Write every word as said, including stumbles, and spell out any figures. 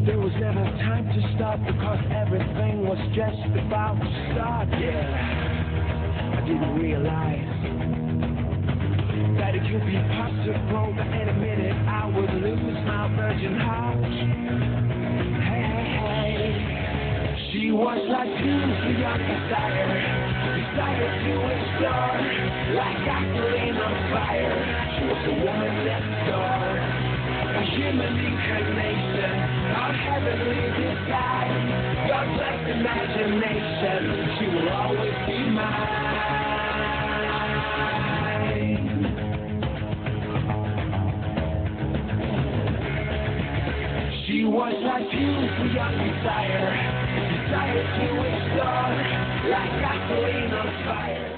There was never time to stop because everything was just about to start. Yeah, I didn't realize that it could be possible that in a minute I would lose my virgin heart. Hey, hey, hey. She was like fuel for your desire, desire to explore, like gasoline on fire. She was a woman next door, a human incarnation of heavenly design, God's imagination. She will always be mine. She was like fuel for your desire, desire to explore, like gasoline on fire.